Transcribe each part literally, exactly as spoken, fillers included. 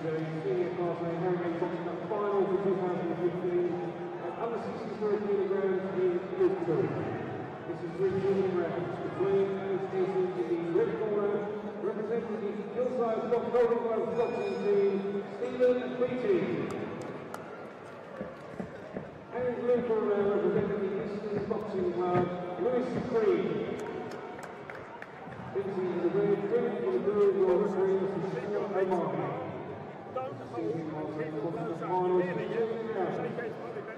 Senior Class A Heavyweight Boxing Cup Final for two thousand fifteen at under sixty-three kilograms in Lisbon. This is three shooting rounds between Alex Casey in the red corner, representing the Hillside Golden Glove boxing team, Stephen Beattie. And in the blue corner, representing the Eastern Boxing Club, Lewis Creed. Beattie in the red, Green for the blue, your referee, this is Sean O'Mara. Don't hold him, really, yeah. Shake hands, probably better.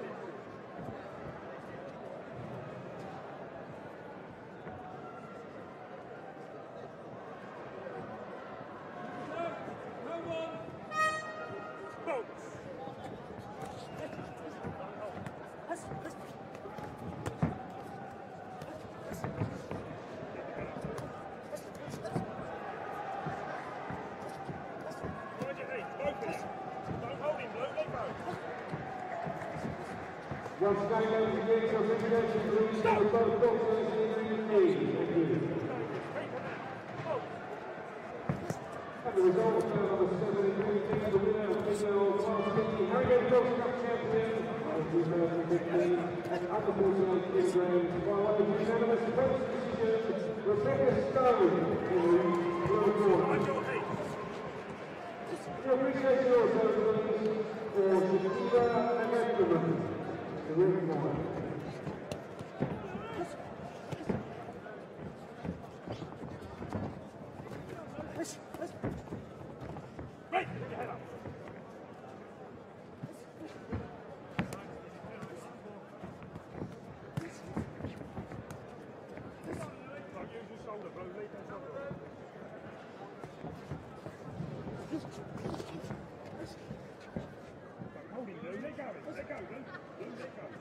Once again, ladies and gentlemen, your introduction please for both boxers in the ring. Thank you. And the result of number seven in the team, the winner of the Class fifty Heavyweight Boxing Cup champion of two thousand fifteen at under forty-eight kilograms by way of unanimous vote decision, Rebecca Stone in the blue corner. Your appreciation also please for Shakira and Edgerman. The ring corner. Right, put your head up. Right, use your shoulder, bro. Leave that shoulder. Hold him, Lou. Let go of it. Let go, Lou. Lou, let go.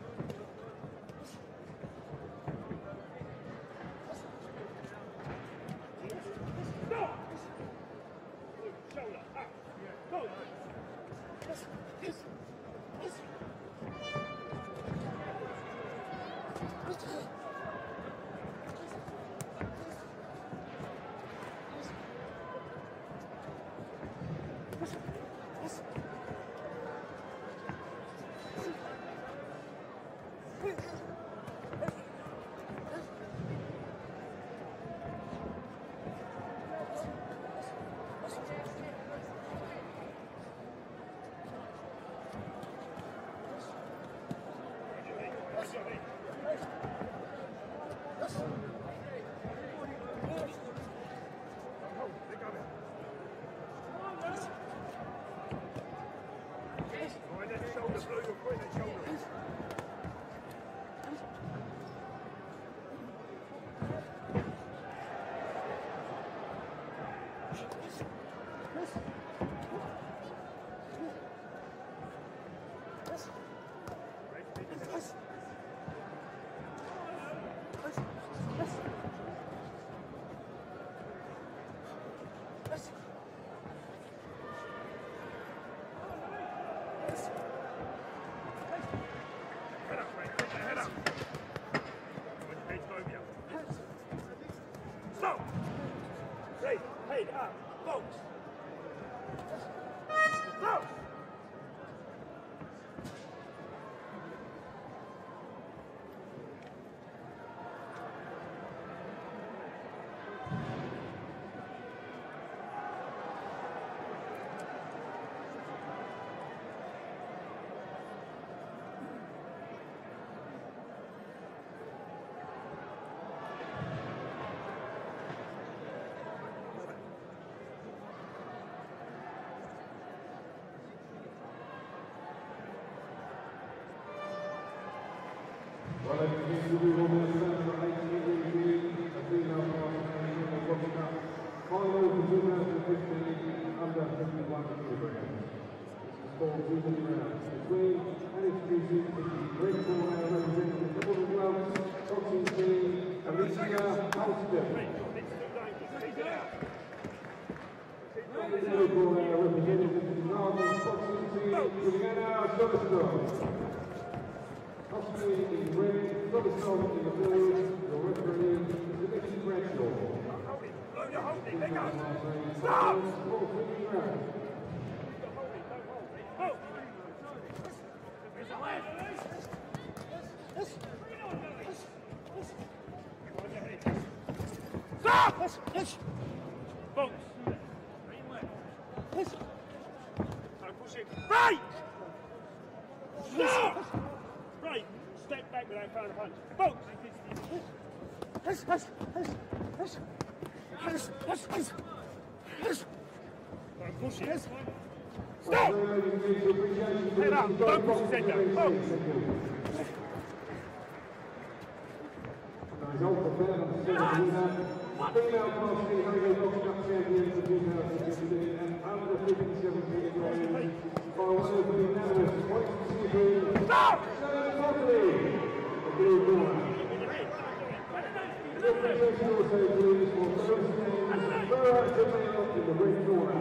Stop! Shoulder, up. Go. Yes, yes, yes. Head up, box. Box. Well, I think this will be one of the first eighteen degree, a female class Boxing Cup final for two thousand fifteen under fifty-one kilograms. This is for two rounds between Alex Casey in the red corner representing the Golden Gloves boxing team, Alicia Halston. In the blue corner representing the Gardens boxing team, Juliana Solistone. Hosting in red, Solistone in the blue, your referee is Mickey Bradshaw. Hold it, blow your hold it, let go. Stop! Box. No, push it. Right! Stop! Right. Step back without throwing a punch. Box. Don't push it. Stop! Head up. Don't push his head down. Box. Result of the female class three hundred boxing cup champions of two thousand fifteen and under fifty-seven kilograms by one of the unanimous points decision. Stop! Shane Motley, the blue corner. The representation also please for Thursday, Farah Jamil in the red corner.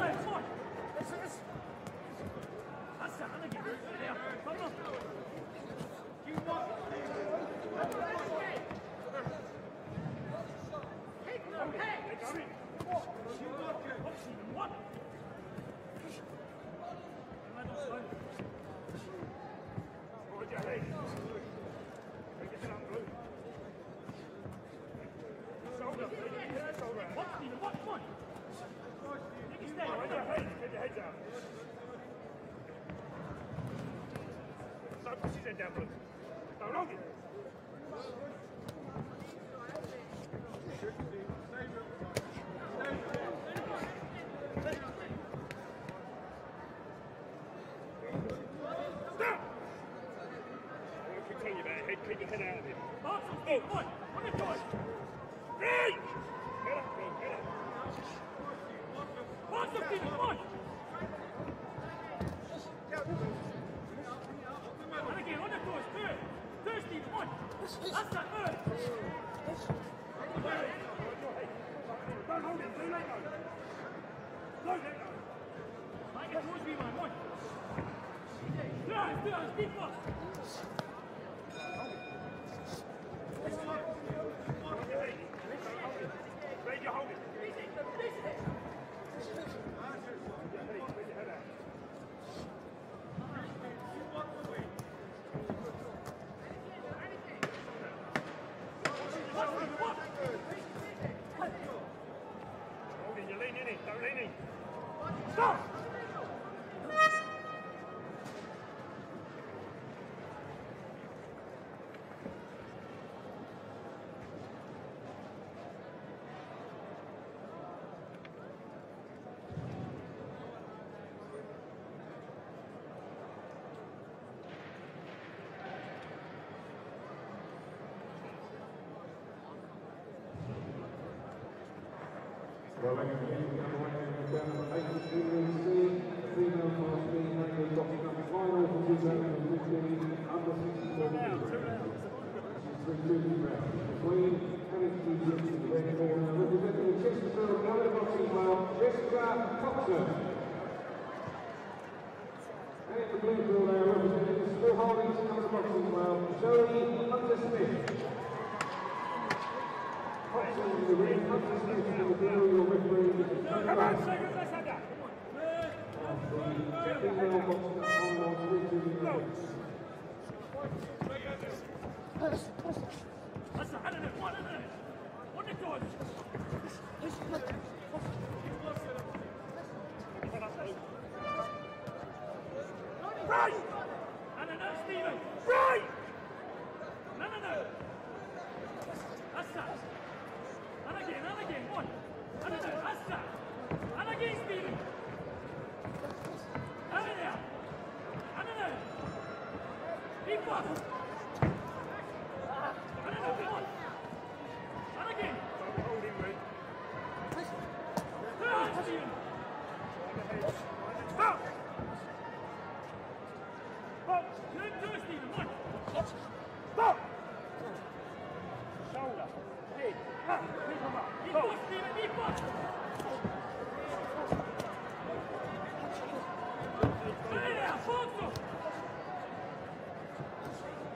Don't push his head down, Bruce. Don't hold it. Stop! Continue, man. Head, keep your head out of it. Marks on feet. One. One and two. Right! Head up, bro. Head up. Marks on feet. One. And again, on the doors. Third. Third, Stephen. One. That's that. Third. Don't hold it. Don't let go. Don't let go. Make it towards me, man. One. Down, down. Deep lock. Where you hold it? Hold it, you're leaning in, don't lean in. Stop! Well, I'm going to be down to eighty-three C, female class three hundred boxing cup final for two thousand fifteen under sixty-four kilograms. This is three two rounds. Between Alex Gibbs in the red corner, representing the Chesterfield Amateur Boxing Club, Jessica Thompson. And in the blue corner, representing the Small Holdings Amateur Boxing Club, Zoe Hunter-Smith. Thompson in the ring, Hunter-Smith in the blue, your referee, Mister Come on, second, let's have that. Female boxing cup final three two rounds. That's the hand of it, one of it. One of doors. Right! No, no, no, Stephen! Right! No, no, no! That's that! And again, and again, one! No, no, no, that's that! And again, Stephen! No, no, no! No, no, no! Keep up! No, no, no, come on! And again! Don't hold him, Red. Ah, Stephen! Stop! Stop! Turn to Stephen, one! Stop! Shoulder, head, up, keep him up. Keep up, Stephen, keep up! Stay there, box him!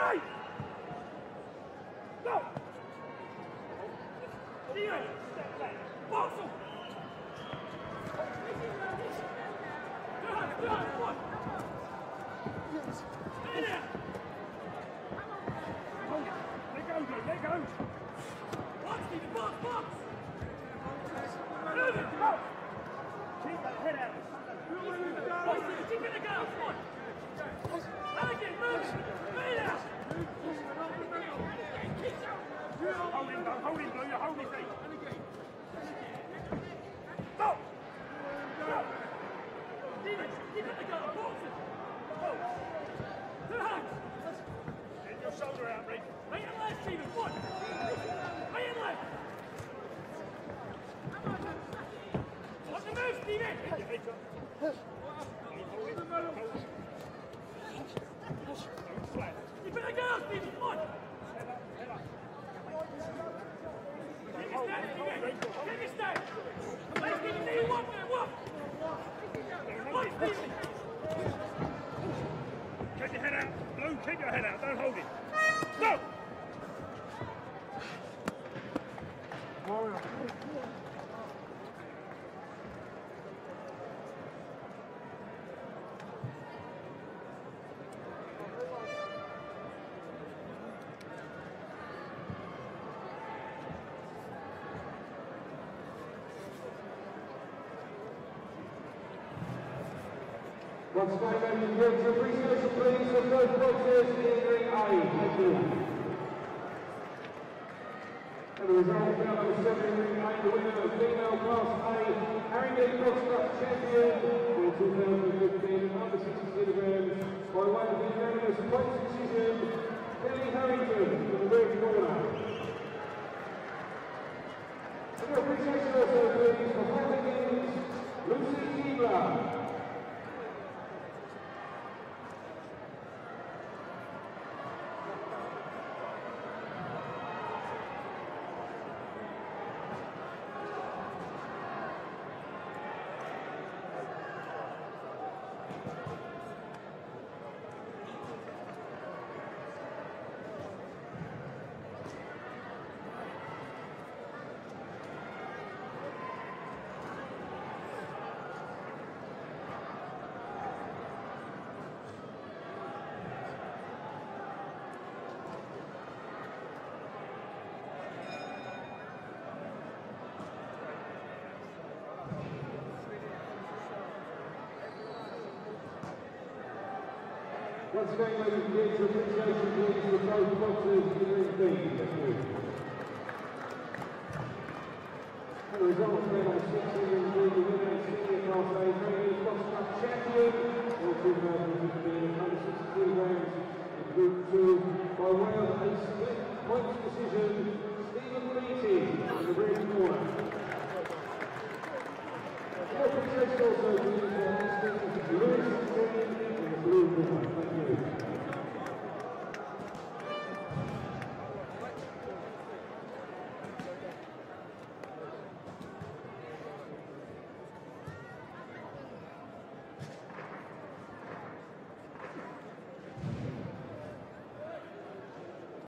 Right! Go! Steven! Step back! Box him! Two hands, two hands, one! Stay there! Hold it! Let go, Joe, let go! Box, Steven, box, box! Move it, go! Keep that head out! Box, Steven, keep it again, one! Again, move it! Stay there! Hold him, Blue, hold him, Blue, you're holding his feet! Stop! Stop! Steven, keep it together, box it! Go! Two hands! Get your shoulder out, Rick. Right and left, Steven, one! Right and left! On the move, Steven! Keep it together, Steven, one! Take a stand, Steven! Take a stand! Let's get the knee, walk there, walk! One, Steven! Keep your head out, Blue, keep your head out, don't hold it! Go! Once again, ladies and gentlemen, appreciation please for both boxers in ring A. Thank you. And the result of round number seven in ring A, the winner of female class A, Harringay Box Club champion for two thousand fifteen, under sixty kilograms, by way of the unanimous point decision, Kelly Harrington from the red corner. And your appreciation also please for Harringay's Lucy Keebler. Once again, ladies and gentlemen, appreciation please for both boxers in ring B. Thank you. And the result of round six in ring B, the winner, senior class A, Harringay Box Club champion,